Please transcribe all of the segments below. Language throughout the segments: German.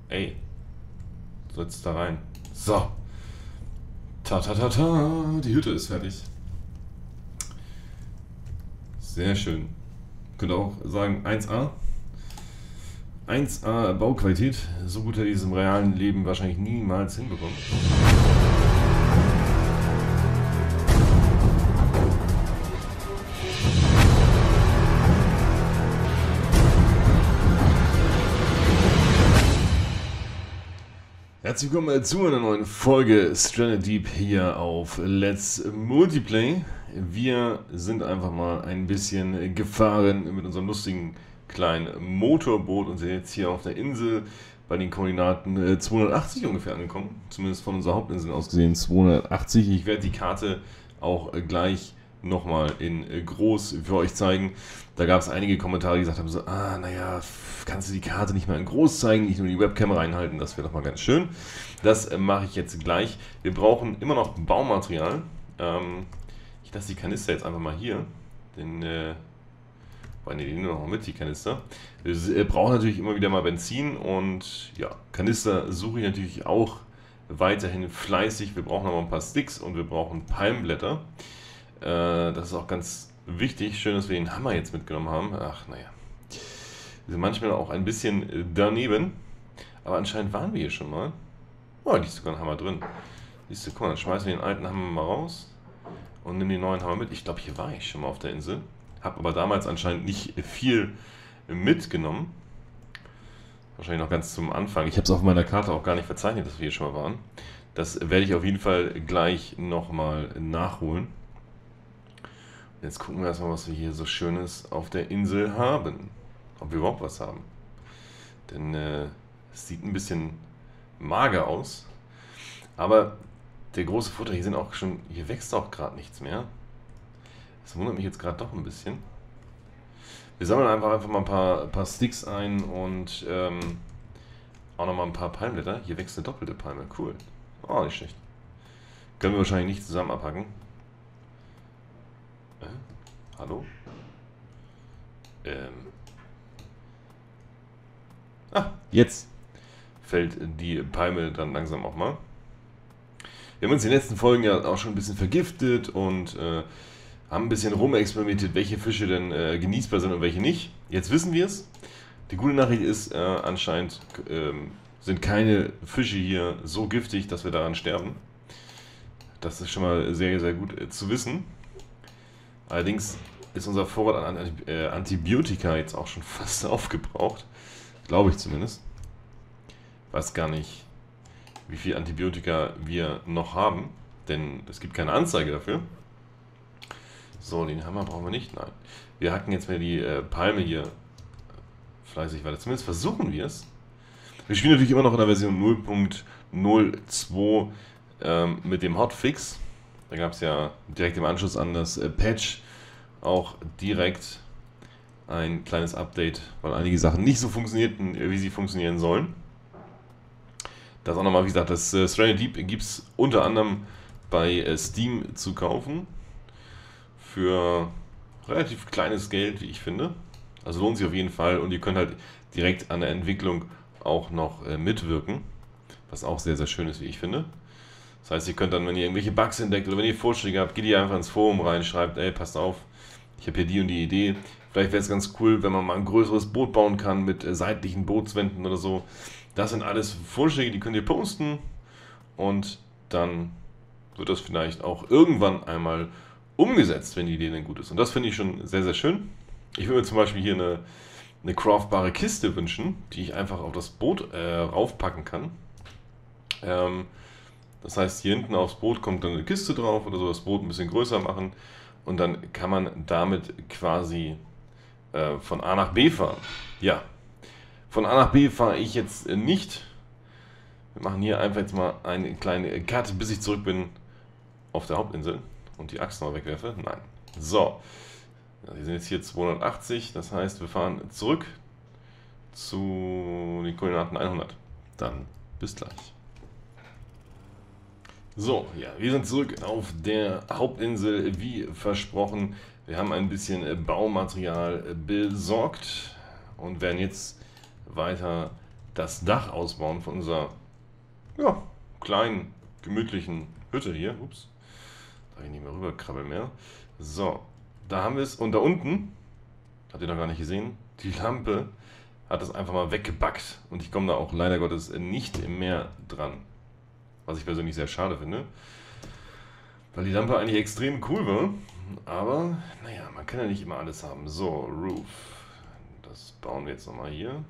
Ey, du sollst da rein. So. Ta ta ta ta. Die Hütte ist fertig. Sehr schön. Könnt auch sagen 1A. 1A Bauqualität. So gut hätte ich es im realen Leben wahrscheinlich niemals hinbekommen. Herzlich willkommen zu einer neuen Folge Stranded Deep hier auf Let's Multiplay. Wir sind einfach mal ein bisschen gefahren mit unserem lustigen kleinen Motorboot und sind jetzt hier auf der Insel bei den Koordinaten 280 ungefähr angekommen. Zumindest von unserer Hauptinsel aus gesehen 280. Ich werde die Karte auch gleich nochmal in groß für euch zeigen. Da gab es einige Kommentare, die gesagt haben so, naja, kannst du die Karte nicht mal in groß zeigen, nicht nur die Webcam reinhalten, das wäre doch mal ganz schön. Das mache ich jetzt gleich. Wir brauchen immer noch Baumaterial. Ich lasse die Kanister jetzt einfach mal hier, denn die nehmen wir noch mit, die Kanister. Wir brauchen natürlich immer wieder mal Benzin und ja, Kanister suche ich natürlich auch weiterhin fleißig. Wir brauchen aber ein paar Sticks und wir brauchen Palmblätter. Das ist auch ganz wichtig. Schön, dass wir den Hammer jetzt mitgenommen haben. Ach, naja. Wir sind manchmal auch ein bisschen daneben. Aber anscheinend waren wir hier schon mal. Oh, da ist sogar ein Hammer drin. Siehst du, guck mal, dann schmeißen wir den alten Hammer mal raus und nehmen den neuen Hammer mit. Ich glaube, hier war ich schon mal auf der Insel. Habe aber damals anscheinend nicht viel mitgenommen. Wahrscheinlich noch ganz zum Anfang. Ich habe es auf meiner Karte auch gar nicht verzeichnet, dass wir hier schon mal waren. Das werde ich auf jeden Fall gleich nochmal nachholen. Jetzt gucken wir erstmal, was wir hier so Schönes auf der Insel haben. Ob wir überhaupt was haben. Denn es sieht ein bisschen mager aus. Aber der große Vorteil, hier wächst auch gerade nichts mehr. Das wundert mich jetzt gerade doch ein bisschen. Wir sammeln einfach mal ein paar Sticks ein und auch nochmal ein paar Palmblätter. Hier wächst eine doppelte Palme, cool. Oh, nicht schlecht. Können wir wahrscheinlich nicht zusammen abhacken. Hallo? Jetzt fällt die Palme dann langsam auch mal. Wir haben uns in den letzten Folgen ja auch schon ein bisschen vergiftet und haben ein bisschen rumexperimentiert, welche Fische denn genießbar sind und welche nicht. Jetzt wissen wir es. Die gute Nachricht ist, anscheinend sind keine Fische hier so giftig, dass wir daran sterben. Das ist schon mal sehr, sehr gut zu wissen. Allerdings ist unser Vorrat an Antibiotika jetzt auch schon fast aufgebraucht. Glaube ich zumindest. Ich weiß gar nicht, wie viel Antibiotika wir noch haben, denn es gibt keine Anzeige dafür. So, den Hammer brauchen wir nicht. Nein. Wir hacken jetzt mal die Palme hier fleißig weiter. Zumindest versuchen wir es. Wir spielen natürlich immer noch in der Version 0.02 mit dem Hotfix. Da gab es ja direkt im Anschluss an das Patch auch direkt ein kleines Update, weil einige Sachen nicht so funktionierten, wie sie funktionieren sollen. Das auch nochmal, wie gesagt, das Stranded Deep gibt es unter anderem bei Steam zu kaufen. Für relativ kleines Geld, wie ich finde. Also lohnt sich auf jeden Fall und ihr könnt halt direkt an der Entwicklung auch noch mitwirken. Was auch sehr, sehr schön ist, wie ich finde. Das heißt, ihr könnt dann, wenn ihr irgendwelche Bugs entdeckt oder wenn ihr Vorschläge habt, geht ihr einfach ins Forum rein, schreibt, ey, passt auf, ich habe hier die und die Idee. Vielleicht wäre es ganz cool, wenn man mal ein größeres Boot bauen kann mit seitlichen Bootswänden oder so. Das sind alles Vorschläge, die könnt ihr posten und dann wird das vielleicht auch irgendwann einmal umgesetzt, wenn die Idee denn gut ist. Und das finde ich schon sehr, sehr schön. Ich würde mir zum Beispiel hier eine craftbare Kiste wünschen, die ich einfach auf das Boot raufpacken kann. Das heißt, hier hinten aufs Boot kommt dann eine Kiste drauf oder so, das Boot ein bisschen größer machen und dann kann man damit quasi von A nach B fahren. Ja, von A nach B fahre ich jetzt nicht. Wir machen hier einfach jetzt mal eine kleine Cut, bis ich zurück bin auf der Hauptinsel und die Axt noch wegwerfe. Nein. So, wir sind jetzt hier 280, das heißt, wir fahren zurück zu den Koordinaten 100. Dann bis gleich. So, ja, wir sind zurück auf der Hauptinsel, wie versprochen. Wir haben ein bisschen Baumaterial besorgt und werden jetzt weiter das Dach ausbauen von unserer, ja, kleinen, gemütlichen Hütte hier. Ups, da ich nicht mehr rüberkrabbeln mehr. So, da haben wir es. Und da unten, habt ihr noch gar nicht gesehen, die Lampe hat es einfach mal weggebackt. Und ich komme da auch leider Gottes nicht mehr dran. Was ich persönlich sehr schade finde. Weil die Lampe eigentlich extrem cool war. Aber, naja, man kann ja nicht immer alles haben. So, Roof. Das bauen wir jetzt nochmal hier.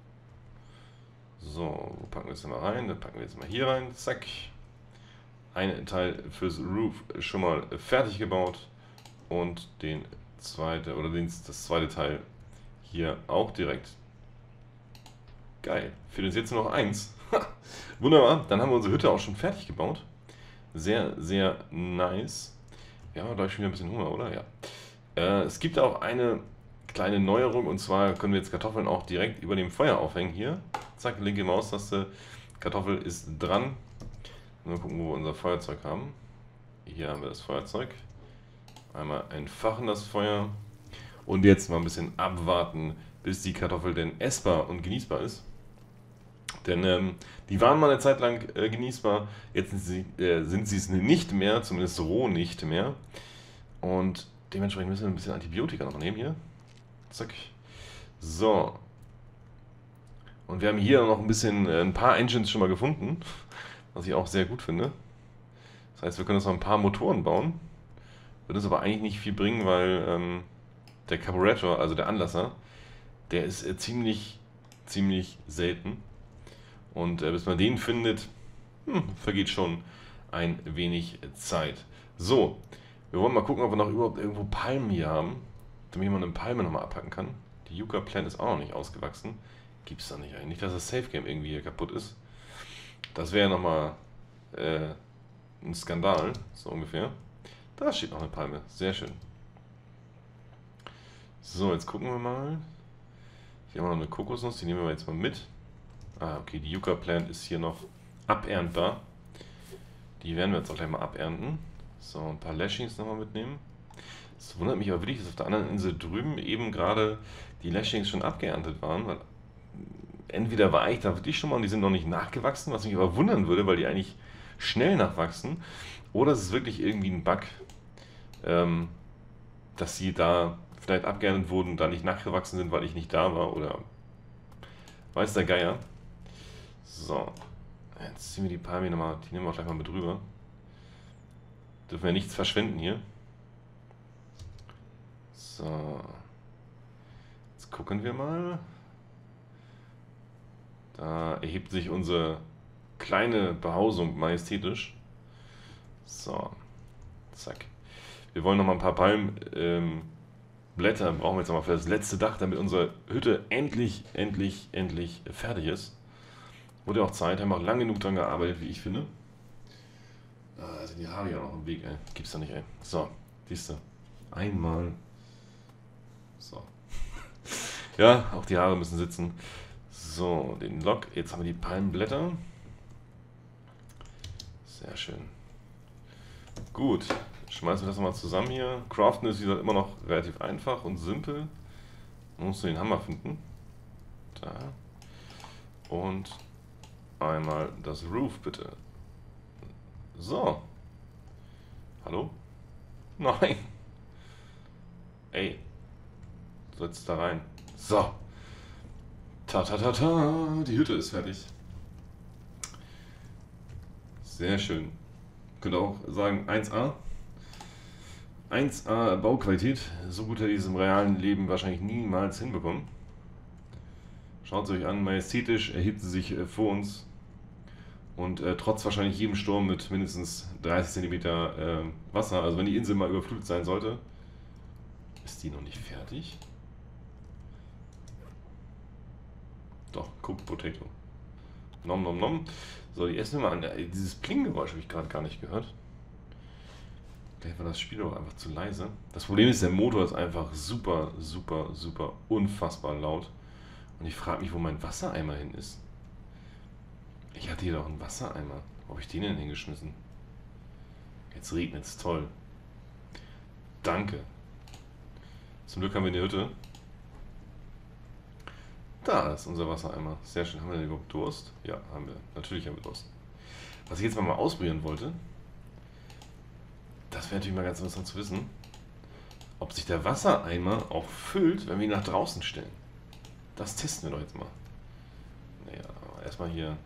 So, wo packen wir es denn mal rein? Das packen wir jetzt mal hier rein. Zack. Ein Teil fürs Roof schon mal fertig gebaut. Und den zweite, oder das zweite Teil hier auch direkt. Geil. Fehlt uns jetzt nur noch eins. Wunderbar. Dann haben wir unsere Hütte auch schon fertig gebaut. Sehr, sehr nice. Wir haben gleich schon wieder ein bisschen Hunger, oder? Ja. Es gibt auch eine kleine Neuerung, und zwar können wir jetzt Kartoffeln auch direkt über dem Feuer aufhängen hier. Zack, linke Maustaste. Kartoffel ist dran. Mal gucken, wo wir unser Feuerzeug haben. Hier haben wir das Feuerzeug. Einmal entfachen das Feuer. Und jetzt mal ein bisschen abwarten, bis die Kartoffel denn essbar und genießbar ist. Denn die waren mal eine Zeit lang genießbar, jetzt sind sie es nicht mehr, zumindest roh nicht mehr. Und dementsprechend müssen wir ein bisschen Antibiotika noch nehmen hier. Zack. So. Und wir haben hier noch ein bisschen, ein paar Engines schon mal gefunden, was ich auch sehr gut finde. Das heißt, wir können uns noch ein paar Motoren bauen. Wird uns aber eigentlich nicht viel bringen, weil der Carburetor, also der Anlasser, der ist ziemlich selten. Und bis man den findet, vergeht schon ein wenig Zeit. So, wir wollen mal gucken, ob wir noch überhaupt irgendwo Palmen hier haben, damit man eine Palme nochmal abhacken kann. Die Yucca Plant ist auch noch nicht ausgewachsen. Gibt es da nicht eigentlich. Nicht, dass das Safe Game irgendwie hier kaputt ist. Das wäre nochmal ein Skandal, so ungefähr. Da steht noch eine Palme. Sehr schön. So, jetzt gucken wir mal. Hier haben wir noch eine Kokosnuss, die nehmen wir jetzt mal mit. Ah, okay, die Yucca Plant ist hier noch aberntbar. Die werden wir jetzt auch gleich mal abernten. So, ein paar Lashings nochmal mitnehmen. Es wundert mich aber wirklich, dass auf der anderen Insel drüben eben gerade die Lashings schon abgeerntet waren. Weil entweder war ich da wirklich schon mal und die sind noch nicht nachgewachsen, was mich aber wundern würde, weil die eigentlich schnell nachwachsen. Oder es ist wirklich irgendwie ein Bug, dass sie da vielleicht abgeerntet wurden und da nicht nachgewachsen sind, weil ich nicht da war. Oder weiß der Geier. So, jetzt ziehen wir die Palme nochmal, die nehmen wir auch gleich mal mit rüber. Dürfen wir nichts verschwenden hier. So, jetzt gucken wir mal. Da erhebt sich unsere kleine Behausung majestätisch. So, zack. Wir wollen nochmal ein paar Palmblätter, brauchen wir jetzt nochmal für das letzte Dach, damit unsere Hütte endlich fertig ist. Wurde auch Zeit, haben auch lange genug dran gearbeitet, wie ich finde. Da sind die Haare ja noch im Weg, ey. Gibt's da nicht, ey. So, siehst du. Einmal. So. Ja, auch die Haare müssen sitzen. So, den Lock. Jetzt haben wir die Palmblätter. Sehr schön. Gut, schmeißen wir das nochmal zusammen hier. Craften ist, wie gesagt, immer noch relativ einfach und simpel. Man muss nur den Hammer finden. Da. Und einmal das Roof, bitte. So. Hallo? Nein. Ey. Du sollst da rein. So. Ta. Die Hütte ist fertig. Sehr schön. Könnt ihr auch sagen 1A. 1A Bauqualität. So gut hätte ich es im realen Leben wahrscheinlich niemals hinbekommen. Schaut es euch an, majestätisch erhebt sie sich vor uns. Und trotz wahrscheinlich jedem Sturm mit mindestens 30 cm Wasser, also wenn die Insel mal überflutet sein sollte, ist die noch nicht fertig? Doch, Cooked Potato. Nom nom nom. So, die essen wir mal an. Dieses Pling-Geräusch habe ich gerade gar nicht gehört. Vielleicht war das Spiel auch einfach zu leise. Das Problem ist, der Motor ist einfach super unfassbar laut. Und ich frage mich, wo mein Wassereimer hin ist. Ich hatte hier doch einen Wassereimer. Wo habe ich den denn hingeschmissen? Jetzt regnet es, toll. Danke. Zum Glück haben wir eine Hütte. Da ist unser Wassereimer. Sehr schön. Haben wir denn überhaupt Durst? Ja, haben wir. Natürlich haben wir Durst. Was ich jetzt mal ausprobieren wollte, das wäre natürlich mal ganz interessant zu wissen, ob sich der Wassereimer auch füllt, wenn wir ihn nach draußen stellen. Das testen wir doch jetzt mal. Naja, erstmal hier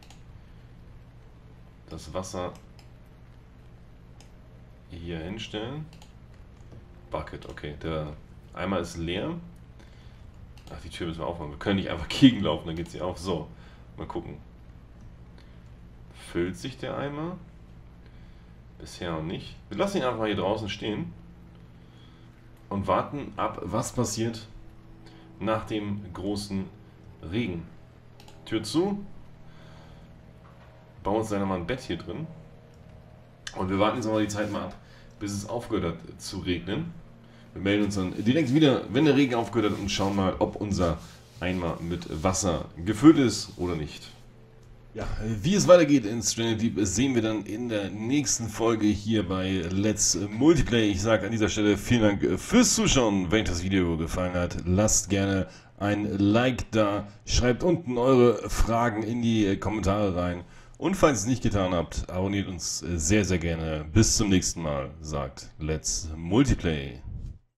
das Wasser hier hinstellen. Bucket, okay. Der Eimer ist leer. Ach, die Tür müssen wir aufmachen. Wir können nicht einfach gegenlaufen, dann geht sie auf. So, mal gucken. Füllt sich der Eimer? Bisher noch nicht. Wir lassen ihn einfach hier draußen stehen und warten ab, was passiert nach dem großen Regen. Tür zu. Bauen uns dann mal ein Bett hier drin. Und wir warten jetzt mal die Zeit mal ab, bis es aufgehört hat zu regnen. Wir melden uns dann direkt wieder, wenn der Regen aufgehört hat, und schauen mal, ob unser Eimer mit Wasser gefüllt ist oder nicht. Ja, wie es weitergeht in Stranded Deep sehen wir dann in der nächsten Folge hier bei Let's Multiplay. Ich sage an dieser Stelle vielen Dank fürs Zuschauen. Wenn euch das Video gefallen hat, lasst gerne ein Like da. Schreibt unten eure Fragen in die Kommentare rein. Und falls ihr es nicht getan habt, abonniert uns sehr, sehr gerne. Bis zum nächsten Mal, sagt Let's Multiplay.